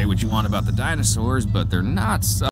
say what you want about the dinosaurs, but they're not so